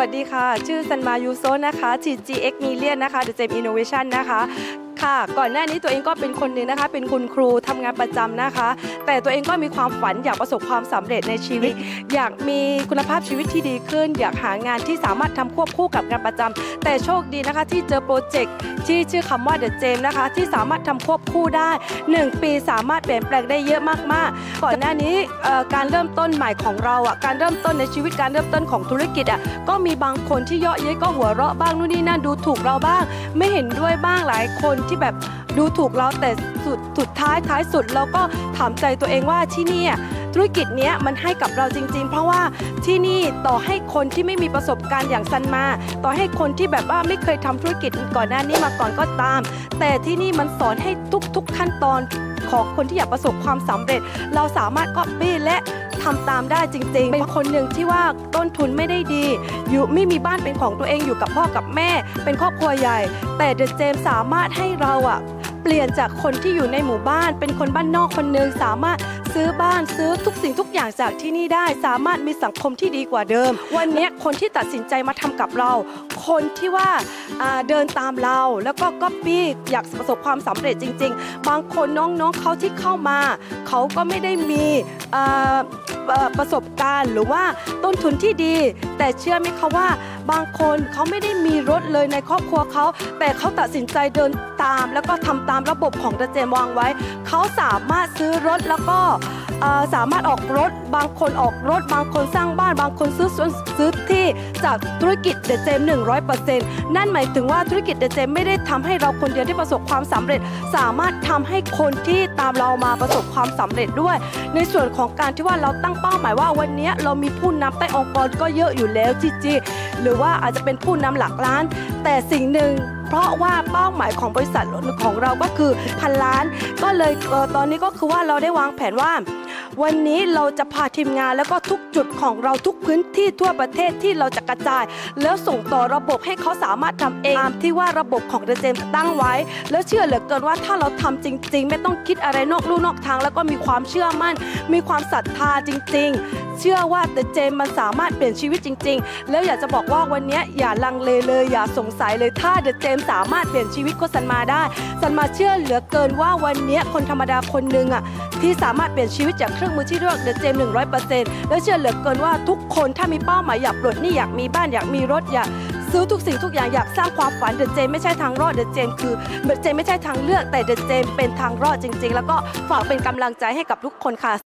วัสดีค่ะชื่อซันมายูโซนะคะ TGX Million นะคะ The Gem Innovation นะคะค่ะก่อนหน้านี้ตัวเองก็เป็นคนหนึ่งนะคะเป็นคุณครูทำงานประจำนะคะแต่ตัวเองก็มีความฝันอยากประสบความสำเร็จในชีวิตอยากมีคุณภาพชีวิตที่ดีขึ้นอยากหางานที่สามารถทำควบคู่กับงานประจำแต่โชคดีนะคะที่เจอโปรเจกต์ที่ชื่อคำว่า The Gem นะคะที่สามารถทำควบคู่ได้1 ปีสามารถเปลี่ยนแปลงได้เยอะมากๆก่อนหน้านี้การเริ่มต้นใหม่ของเราการเริ่มต้นในชีวิตการเริ่มต้นของธุรกิจก็มีบางคนที่เยาะเย้ยก็หัวเราะบ้างนู่นนี่นั่นดูถูกเราบ้างไม่เห็นด้วยบ้างหลายคนที่แบบดูถูกเราแต่สุดท้ายสุดเราก็ถามใจตัวเองว่าที่นี่ธุรกิจนี้มันให้กับเราจริงๆเพราะว่าที่นี่ต่อให้คนที่ไม่มีประสบการณ์อย่างซันมาต่อให้คนที่แบบว่าไม่เคยทำธุรกิจก่อนหน้านี้มาก่อนก็ตามแต่ที่นี่มันสอนให้ทุกขั้นตอนของคนที่อยากประสบความสำเร็จเราสามารถก๊อปปี้และทำตามได้จริงๆเป็นคนหนึ่งที่ว่าต้นทุนไม่ได้ดีอยู่ไม่มีบ้านเป็นของตัวเองอยู่กับพ่อกับแม่เป็นครอบครัวใหญ่แต่เดอะเจมสามารถให้เราเปลี่ยนจากคนที่อยู่ในหมู่บ้านเป็นคนบ้านนอกคนหนึ่งสามารถซื้อบ้านซื้อทุกสิ่งทุกอย่างจากที่นี่ได้สามารถมีสังคมที่ดีกว่าเดิมวันนี้คนที่ตัดสินใจมาทำกับเราคนที่ว่าเดินตามเราแล้วก็ก๊อปปี้อยากประสบความสำเร็จจริงๆบางคนน้องๆเขาที่เข้ามาเขาก็ไม่ได้มีประสบการณ์หรือว่าต้นทุนที่ดีแต่เชื่อไหมคะว่าบางคนเขาไม่ได้มีรถเลยในครอบครัวเขาแต่เขาตัดสินใจเดินตามแล้วก็ทำตามระบบของเดอะเจมวางไว้เขาสามารถซื้อรถแล้วก็สามารถออกรถบางคนออกรถบางคนสร้างบ้านบางคนซื้อที่จากธุรกิจเดอะเจม 100% นั่นหมายถึงว่าธุรกิจเดอะเจมไม่ได้ทำให้เราคนเดียวที่ประสบความสำเร็จสามารถทำให้คนที่ตามเรามาประสบความสำเร็จด้วยในส่วนของการที่ว่าเราตั้งเป้าหมายว่าวันนี้เรามีผู้นำใต้องค์กรก็เยอะอยู่แล้วจีหรือว่าอาจจะเป็นผู้นำหลักล้านแต่สิ่งหนึ่งเพราะว่าเป้าหมายของบริษัทของเราก็คือ1,000 ล้านก็เลยตอนนี้ก็คือว่าเราได้วางแผนว่าวันนี้เราจะพาทีมงานแล้วก็ทุกจุดของเราทุกพื้นที่ทั่วประเทศที่เราจะกระจายแล้วส่งต่อระบบให้เขาสามารถทำเองตามที่ว่าระบบของเดอะเจมตั้งไว้แล้วเชื่อเหลือเกินว่าถ้าเราทำจริงๆไม่ต้องคิดอะไรนอกลู่นอกทางแล้วก็มีความเชื่อมั่นมีความศรัทธาจริงๆเชื่อว่าเดอะเจมมันสามารถเปลี่ยนชีวิตจริงๆแล้วอยากจะบอกว่าวันนี้อย่าลังเลเลยอย่าสงสัยเลยถ้าเดอะเจมสามารถเปลี่ยนชีวิตก็ซันมาได้ซันมาเชื่อเหลือเกินว่าวันนี้คนธรรมดาคนหนึ่งที่สามารถเปลี่ยนชีวิตจากเครื่องมือที่เรียกเดอะเจม 100% แล้วเชื่อเหลือเกินว่าทุกคนถ้ามีเป้าหมายอยากปลดหนี้อยากมีบ้านอยากมีรถอยากซื้อทุกสิ่งทุกอย่างอยากสร้างความฝันเดอะเจมไม่ใช่ทางรอดเดอะเจมคือเดอะเจมไม่ใช่ทางเลือกแต่เดอะเจมเป็นทางรอดจริงๆแล้วก็ฝากเป็นกำลังใจให้กับทุกคนค่ะ